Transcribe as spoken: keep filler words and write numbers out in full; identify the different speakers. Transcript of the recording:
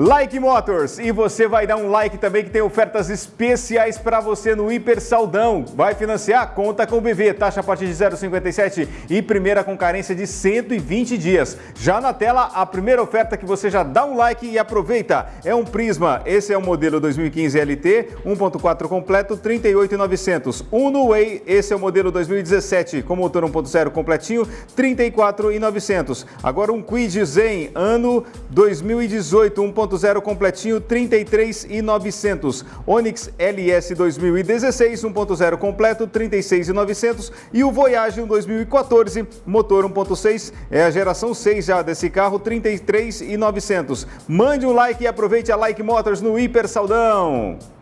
Speaker 1: Like Motors, e você vai dar um like também que tem ofertas especiais para você no Hiper Saldão. Vai financiar? Conta com o B V, taxa a partir de zero vírgula cinquenta e sete e primeira com carência de cento e vinte dias. Já na tela, a primeira oferta que você já dá um like e aproveita é um Prisma. Esse é o modelo dois mil e quinze L T, um ponto quatro completo, trinta e oito mil e novecentos. Uno Way, esse é o modelo dois mil e dezessete, com motor um ponto zero completinho, trinta e quatro mil e novecentos. Agora um Kwid Zen, ano dois mil e dezoito, um ponto zero completinho, trinta e três mil e novecentos. Onix L S dois mil e dezesseis, um ponto zero completo, trinta e seis mil e novecentos. E o Voyage dois mil e quatorze, motor um ponto seis, é a geração seis já desse carro, trinta e três mil e novecentos. Mande um like e aproveite a Like Motors no Hiper Saldão.